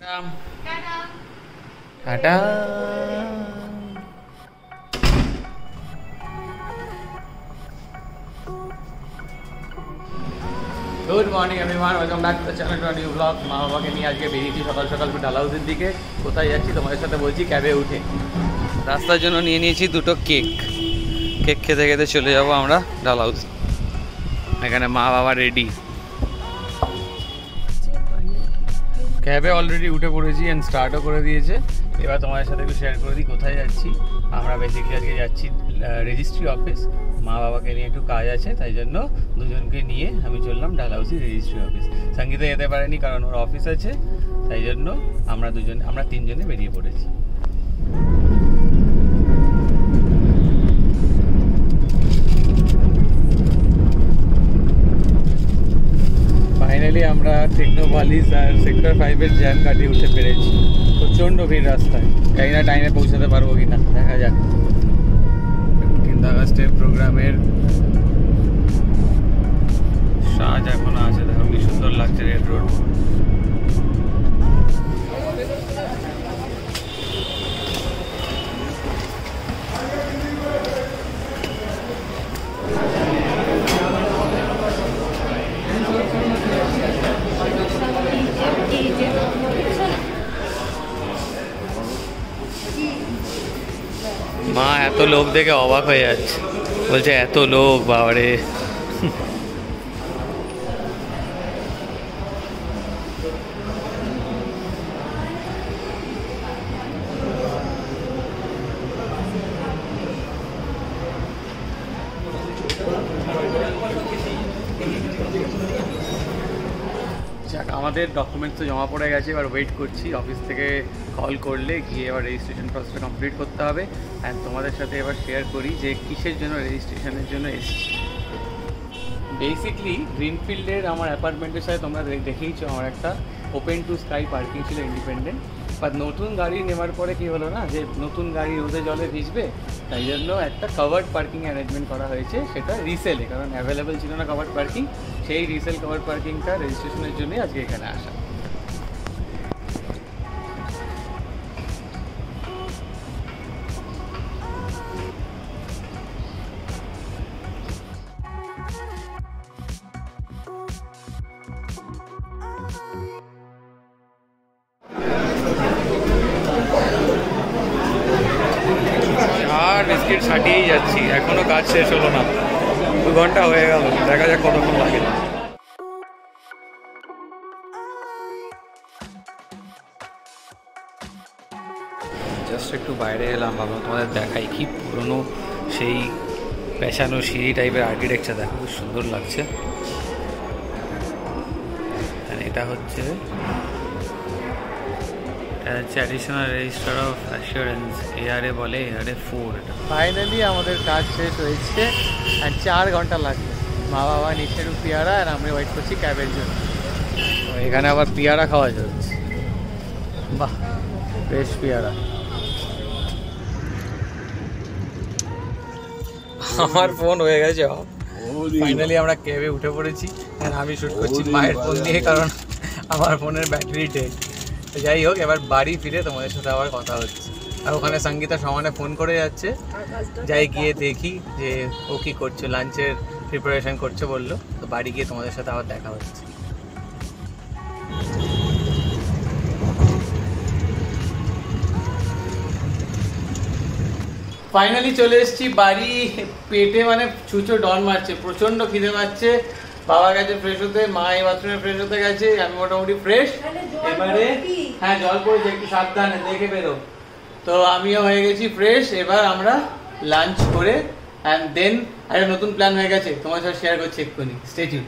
Tata. Good morning everyone, welcome back to the channel to a new blog. মা বাবাকে নিয়ে আজকে বেরিয়েছি সকাল সকাল ডালহাউসের দিকে। কোথায় যাচ্ছি তোমাদের সাথে বলছি ক্যাবে উঠে। রাস্তার জন্য নিয়ে নিয়েছি দুটো কেক খেতে খেতে চলে যাবো আমরা ডালহাউস। এখানে মা বাবা রেডি, ক্যাবে অলরেডি উঠে পড়েছি অ্যান্ড স্টার্টও করে দিয়েছে। এবার তোমাদের সাথে একটু শেয়ার করে দিই কোথায় যাচ্ছি। আমরা বেসিক্যালি আজকে যাচ্ছি রেজিস্ট্রি অফিস। মা বাবাকে নিয়ে একটু কাজ আছে, তাই জন্য দুজনকে নিয়ে আমি চললাম ডালহাউসি রেজিস্ট্রি অফিস। সঙ্গীতা যেতে পারেনি কারণ ওর অফিস আছে, তাই জন্য আমরা তিনজনে বেরিয়ে পড়েছি। ফাইনালি আমরা টেকনোপলিস আর সেক্টর 5-এর জ্যাম কাটিয়ে উঠে পেরেছি। প্রচণ্ড ভিড় রাস্তায়, জানি না টাইমে পৌঁছাতে পারবো কি না, দেখা যাক। 15 আগস্টের প্রোগ্রামের সাজ এখনো আছে, দেখো কি সুন্দর লাগছে রেড রোড। মা এত লোক দেখে অবাক হয়ে যাচ্ছে, বলছে এত লোক, বাবারে। আমাদের ডকুমেন্টস তো জমা পড়ে গেছে, এবার ওয়েট করছি। অফিস থেকে কল করলে গিয়ে এবার রেজিস্ট্রেশন প্রসেসটা কমপ্লিট করতে হবে। অ্যান্ড তোমাদের সাথে এবার শেয়ার করি যে কিসের জন্য রেজিস্ট্রেশনের জন্য এসেছি। বেসিকলি গ্রিনফিল্ডের আমার অ্যাপার্টমেন্টের সাথে তোমরা দেখেইছো আমার একটা ওপেন টু স্কাই পার্কিং ছিল ইন্ডিপেন্ডেন্ট। বাট নতুন গাড়ি নেওয়ার পরে কী হলো না, যে নতুন গাড়ি রোদে জলে ভিজবে, তাই জন্য একটা কাভার্ড পার্কিং অ্যারেঞ্জমেন্ট করা হয়েছে, সেটা রিসেলে, কারণ অ্যাভেলেবেল ছিল না কাভার্ড পার্কিং। সেই রিসেল কাভার্ড পার্কিংটা রেজিস্ট্রেশনের জন্যই আজকে এখানে আসা। বিস্কিট ছাটিয়েই যাচ্ছি, এখনো কাজ শেষ হলো না, 2 ঘন্টা হয়ে গেল, দেখা যাক কতক্ষণ লাগে। জাস্ট একটু বাইরে এলাম, ভাবলাম তোমাদের দেখাই কি পুরনো সেই পেছানো সিঁড়ি টাইপের আর্কিটেকচার, দেখো খুব সুন্দর লাগছে। এটা হচ্ছে additional register of assurance, ARA বলে, ARA 4। এটা ফাইনালি আমাদের কাজ শেষ হয়েছে, আর 4 ঘন্টা লাগবে। মা বাবা নিচে পেয়ারা, আর আমরা ওয়েট করছি ক্যাবের জন্য। এখানে আবার পেয়ারা খাওয়া যাচ্ছে, বাহ বেশ পেয়ারা। আমার ফোন হয়ে গেছে। ফাইনালি আমরা ক্যাবে উঠে পড়েছি, আর আমি শ্যুট করছি মায়ের ফোন দিয়ে, কারণ আমার ফোনের ব্যাটারি ডেড। যাই হোক, এবার বাড়ি ফিরে তোমাদের সাথে আবার কথা হচ্ছে। আর ওখানে সঙ্গীতা সমানে ফোন করে যাচ্ছে, যাই গিয়ে দেখি যে ও কী করছে, লাঞ্চের প্রিপারেশন করছে বললো। তো বাড়ি গিয়ে তোমাদের সাথে আবার দেখা হচ্ছে। ফাইনালি চলে এসেছি বাড়ি। পেটে মানে ছুঁচো ডন মারছে, প্রচণ্ড খিদে পাচ্ছে। বাবা গেছে ফ্রেশ হতে, মা এই বাথরুমে ফ্রেশ হতে গেছে, আমি মোটামুটি ফ্রেশ। এবারে হ্যাঁ জল পড়েছে, একটু সাবধানে দেখে বেরো। তো আমিও হয়ে গেছি ফ্রেশ। এবার আমরা লাঞ্চ করে অ্যান্ড দেন একটা নতুন প্ল্যান হয়ে গেছে, তোমার সাথে শেয়ার করছি এক্ষুনি, স্টে টিউন।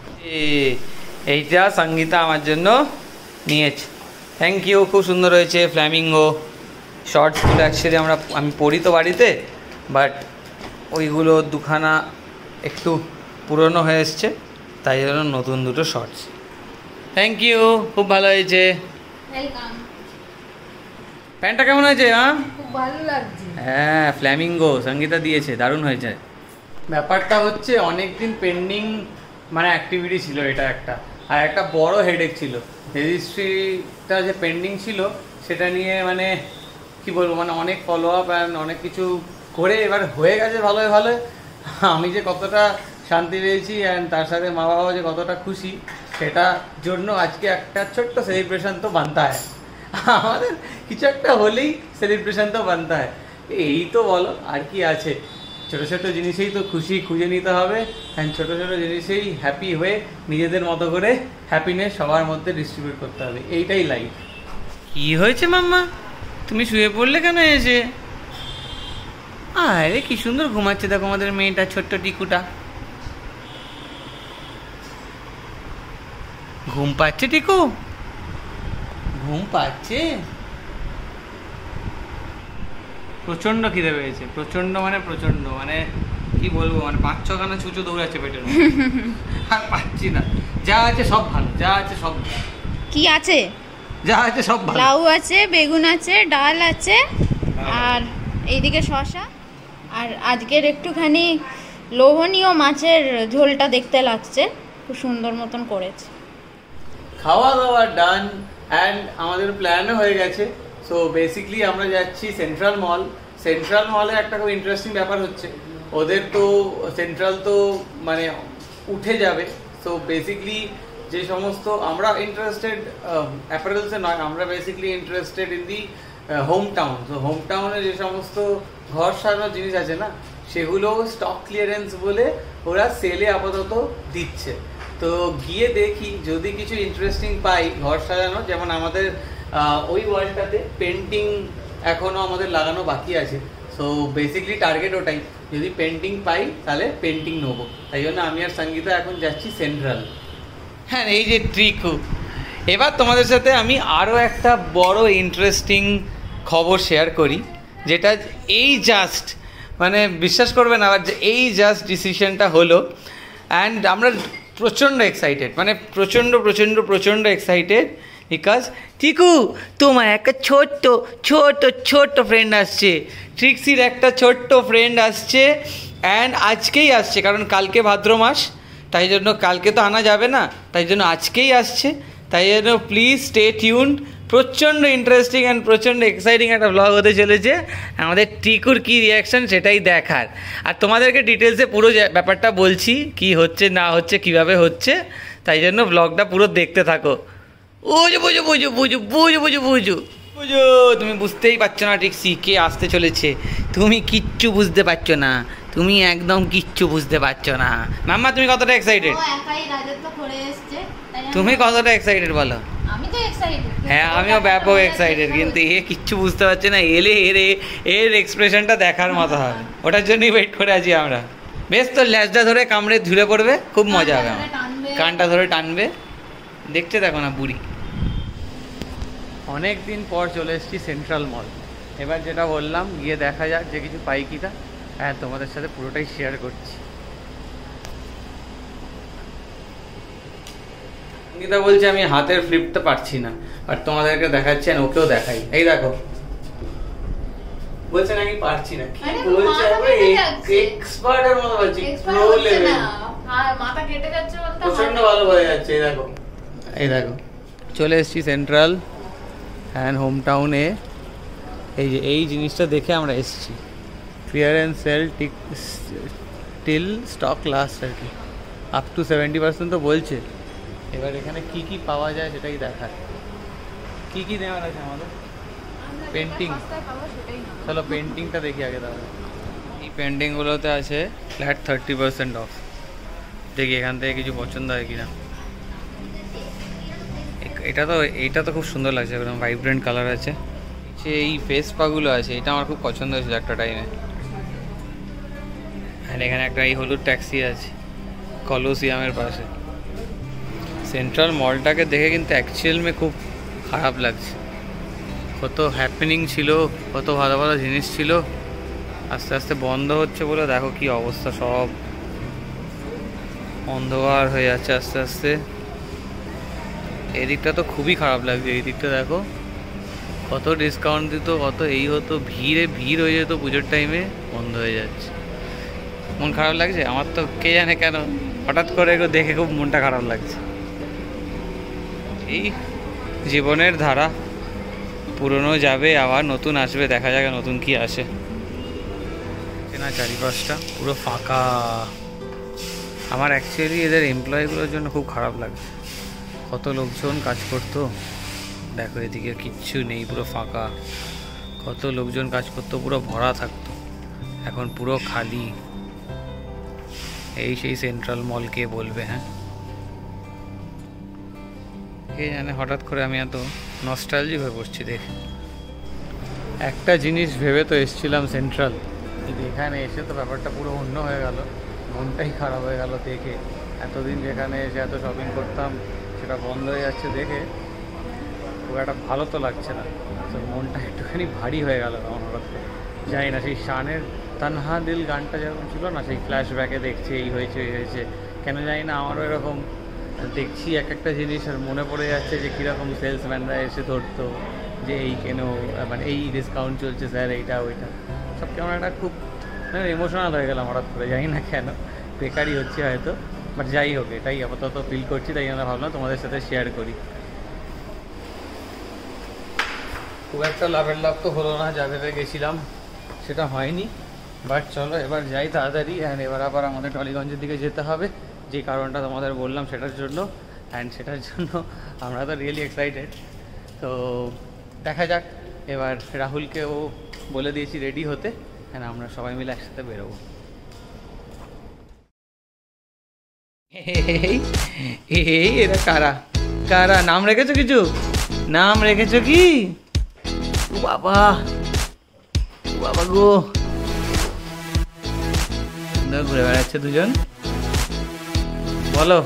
এইটা সঙ্গীতা আমার জন্য নিয়েছে, থ্যাংক ইউ, খুব সুন্দর হয়েছে। ফ্ল্যামিঙ্গো শর্টসগুলো অ্যাকচুয়ালি আমি পড়ি তো বাড়িতে, বাট ওইগুলো দুখানা একটু পুরনো হয়ে এসছে, তাই জন্য নতুন দুটো শর্টস। থ্যাংক ইউ, খুব ভালো হয়েছে। ওয়েলকাম। প্যান্টটা কেমন হয়েছে? খুব ভালো লাগছে। হ্যাঁ, ফ্ল্যামিঙ্গো সঙ্গীতা দিয়েছে, দারুণ হয়েছে। ব্যাপারটা হচ্ছে অনেক দিন পেন্ডিং মানে অ্যাক্টিভিটি ছিল এটা একটা। আর একটা বড় হেডেক ছিল, রেজিস্ট্রিটা যে পেন্ডিং ছিল সেটা নিয়ে মানে কি বলবো, মানে অনেক ফলো আপ অ্যান্ড অনেক কিছু করে এবার হয়ে গেছে ভালোই ভালো। আমি যে কতটা শান্তি পেয়েছি অ্যান্ড তার সাথে মা বাবা যে কতটা খুশি, সেটার জন্য আজকে একটা ছোট্ট সেলিব্রেশন তো বানতা হয়। আমাদের কিছু একটা হলেই সেলিব্রেশন তো বানতা হয়। এই তো বলো আর কি আছে, ছোটো ছোটো জিনিসেই তো খুশি খুঁজে নিতে হবে অ্যান্ড ছোটো ছোটো জিনিসেই হ্যাপি হয়ে নিজেদের মতো করে হ্যাপিনেস সবার মধ্যে ডিস্ট্রিবিউট করতে হবে, এইটাই লাইফ। কি হয়েছে মাম্মা, তুমি শুয়ে পড়লে কেন এসে? আরে কি সুন্দর ঘুমাচ্ছে দেখো আমাদের মেয়েটা, ছোট্ট টিকুটা। ঘুম পাচ্ছে টিকু? ঘুম পাচ্ছে? প্রচন্ড খিদে পেয়েছে, প্রচন্ড মানে কি বলবো, মানে 5-6খানা ছুঁচো দৌড়াচ্ছে পেটের মধ্যে। আর পাচ্ছি না, যা আছে সব ভালো, যা আছে সব ভালো। কি আছে? যা আছে সব ভালো। লাউ আছে, বেগুন আছে, ডাল আছে, আর এইদিকে শসা। আর আজকের একটুখানি লোভনীয় মাছের ঝোলটা দেখতে লাগছে, খুব সুন্দর মতন করেছে। খাওয়া দাওয়া ডান অ্যান্ড আমাদের প্ল্যানও হয়ে গেছে। সো বেসিকলি আমরা যাচ্ছি সেন্ট্রাল মল। সেন্ট্রাল মলে একটা খুব ইন্টারেস্টিং ব্যাপার হচ্ছে, ওদের তো সেন্ট্রাল তো মানে উঠে যাবে। সো বেসিকলি যে সমস্ত আমরা ইন্টারেস্টেড অ্যাপারেলসে নয়, আমরা basically interested in the home town. তো হোম টাউনে যে সমস্ত ঘর সাজানোর জিনিস আছে না, সেগুলো স্টক ক্লিয়ারেন্স বলে ওরা সেলে আপাতত দিচ্ছে। তো গিয়ে দেখি যদি কিছু ইন্টারেস্টিং পাই ঘর সাজানো, যেমন আমাদের ওই ওয়ালটাতে পেন্টিং এখনও আমাদের লাগানো বাকি আছে। সো বেসিকলি টার্গেট ওটাই, যদি পেন্টিং পাই তাহলে পেন্টিং নেবো। তাই জন্য আমি আর সঙ্গীতা এখন যাচ্ছি সেন্ট্রাল। হ্যাঁ, এই যে ট্রিকু। এবার তোমাদের সাথে আমি আরও একটা বড় ইন্টারেস্টিং খবর শেয়ার করি, যেটা এই জাস্ট মানে বিশ্বাস করবে না আবার যে এই জাস্ট ডিসিশনটা হলো। অ্যান্ড আমরা প্রচণ্ড এক্সাইটেড, মানে প্রচণ্ড প্রচণ্ড প্রচণ্ড এক্সাইটেড, বিকজ টিকু তোমার একটা ছোট্ট ছোট্ট ছোট্ট ফ্রেন্ড আসছে, ট্রিক্সির একটা ছোট্ট ফ্রেন্ড আসছে। অ্যান্ড আজকেই আসছে, কারণ কালকে ভাদ্র মাস, তাই জন্য কালকে তো আনা যাবে না, তাই জন্য আজকেই আসছে। তাই জন্য প্লিজ স্টে টিউনড, প্রচণ্ড ইন্টারেস্টিং অ্যান্ড প্রচণ্ড এক্সাইটিং একটা ব্লগ হতে চলেছে। আমাদের টিকুর কী রিয়াকশান সেটাই দেখার, আর তোমাদেরকে ডিটেলসে পুরো ব্যাপারটা বলছি কি হচ্ছে না হচ্ছে কীভাবে হচ্ছে, তাই জন্য ব্লগটা পুরো দেখতে থাকো। বুঝো বুঝো বুঝো বুঝো বুঝো বুঝো বুঝো বুঝো, তুমি বুঝতেই পারছো না ট্রিক্সি কে আসতে চলেছে, তুমি কিচ্ছু বুঝতে পারছো না, তুমি একদম কিচ্ছু বুঝতে পারছো না। মাম্মা তুমি কতটা এক্সাইটেড? তুমি কতটা এক্সাইটেড বলো? আমি তো এক্সাইটেড। হ্যাঁ, আমিও ব্যাপক এক্সাইটেড, কিন্তু এ কিচ্ছু বুঝতে পারছে না। এলে এর এক্সপ্রেশনটা দেখার মতো হবে, ওটার জন্যই ওয়েট করে আছি আমরা। বেশ, তো ল্যাজটা ধরে কামড়ে ঝুলে পড়বে, খুব মজা হবে আমার। কানটা ধরে টানবে, দেখতে দেখো না বুড়ি। অনেক দিন পর চলে এসেছি সেন্ট্রাল মল। এবার যেটা বললাম, গিয়ে দেখা যাক যে কিছু পাই কিনা। হ্যাঁ, তোমাদের সাথে পুরোটাই শেয়ার করছি। সঙ্গীতা বলছে আমি হাতের ফ্লিপটা পারছি না, আর তোমাদেরকে দেখাচ্ছি, আর ওকেও দেখাই। এই দেখো, বলছে নাকি পারছি না, কি বলছে এক্সপার্টের মতো বলছি, প্রো লেভেল, মাথা কেটে যাচ্ছে, প্রচন্ড ভালো হয়ে যাচ্ছে। এই দেখো, এই দেখো, চলে এসেছি সেন্ট্রাল অ্যান্ড হোম টাউনে। এই যে এই জিনিসটা দেখে আমরা এসেছি, clearance sale till stock last আর কি, আপ টু 70% তো বলছে। এবার এখানে কি কি পাওয়া যায় সেটাই দেখার। কি কি নেওয়ার আছে আমাদের? পেন্টিং, চলো পেন্টিংটা দেখি আগে। তাহলে এই পেন্টিংগুলোতে আছে ফ্ল্যাট 30% অফ। দেখি এখান থেকে কিছু পছন্দ হয় কিনা। এইটা তো খুব সুন্দর লাগছে, একদম ভাইব্রেন্ট কালার আছে। সে এই ফেস পাগুলো আছে, এটা আমার খুব পছন্দ হয়েছিল একটা টাইমে। আর এখানে একটা এই হলুদ ট্যাক্সি আছে কলোসিয়ামের পাশে। সেন্ট্রাল মলটাকে দেখে কিন্তু অ্যাকচুয়ালি খুব খারাপ লাগছে। কত হ্যাপেনিং ছিল, কত ভালো ভালো জিনিস ছিল, আস্তে আস্তে বন্ধ হচ্ছে বলে দেখো কি অবস্থা, সব অন্ধকার হয়ে যাচ্ছে আস্তে আস্তে। এদিকটা তো খুবই খারাপ লাগছে, এই দিকটা দেখো কত ডিসকাউন্ট দিত, কত এই হতো, ভিড় হয়ে যেত পুজোর টাইমে, বন্ধ হয়ে যাচ্ছে। মন খারাপ লাগছে আমার তো, কে জানে কেন হঠাৎ করে দেখে খুব মনটা খারাপ লাগছে। এই জীবনের ধারা, পুরনো যাবে আবার নতুন আসবে, দেখা যাক নতুন কি আসে। না চারিপাশটা পুরো ফাঁকা। আমার অ্যাকচুয়ালি এদের এমপ্লয়িগুলোর জন্য খুব খারাপ লাগছে, কত লোকজন কাজ করতো, দেখো এদিকে কিচ্ছু নেই, পুরো ফাঁকা। কত লোকজন কাজ করতো, পুরো ভরা থাকতো, এখন পুরো খালি। এই সেই সেন্ট্রাল মল কে বলবে, হ্যাঁ কে জানে, হঠাৎ করে আমি এত নস্টালজিক হয়ে পড়ছি দেখে। একটা জিনিস ভেবে তো এসেছিলাম সেন্ট্রাল, কিন্তু এখানে এসে তো ব্যাপারটা পুরো অন্য হয়ে গেল, মনটাই খারাপ হয়ে গেল দেখে। এতদিন যেখানে এসে এত শপিং করতাম সেটা বন্ধ হয়ে যাচ্ছে দেখে খুব একটা ভালো তো লাগছে না, তো মনটা একটুখানি ভারী হয়ে গেল তখন হঠাৎ করে। জানি না সেই শানের তানহা দিল গানটা যেরকম ছিল না, সেই ফ্ল্যাশব্যাকে দেখছি এই হয়েছে এই হয়েছে, কেন জানি না আমারও এরকম দেখছি এক একটা জিনিস আর মনে পড়ে যাচ্ছে যে কীরকম সেলসম্যানরা এসে ধরতো যে এই কেন, মানে এই ডিসকাউন্ট চলছে স্যার, এইটা ওইটা, সব কেমন একটা খুব ইমোশনাল হয়ে গেলাম হঠাৎ করে, জানি না কেন, বেকারই হচ্ছে হয়তো, বাট যাই হোক এটাই আপাতত ফিল করছি, তাই আমরা ভাবলাম তোমাদের সাথে শেয়ার করি। খুব একটা লাভের লাভ তো হলো না, যা ভেবে গেছিলাম সেটা হয়নি, বাট চলো এবার যাই তাড়াতাড়ি। অ্যান্ড এবার আবার আমাদের টলিগঞ্জের দিকে যেতে হবে, যে কারণটা তোমাদের বললাম সেটার জন্য। অ্যান্ড সেটার জন্য আমরা তো রিয়েলি এক্সাইটেড। তো দেখা যাক, এবার রাহুলকেও বলে দিয়েছি রেডি হতে, হ্যাঁ আমরা সবাই মিলে একসাথে বেরোবো। এই এরা কারা কারা, নাম রেখেছো কিছু, নাম রেখেছো কি? ও বাবা, ও বাবা গো, ঘুরে বেড়াচ্ছে দুজন। বলো,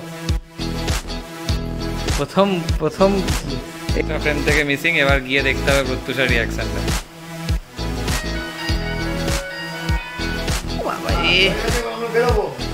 প্রথম একটা ফ্রেম থেকে মিসিং, এবার গিয়ে দেখতে হবে প্রত্যুষার রিয়াকশনটা। বাবা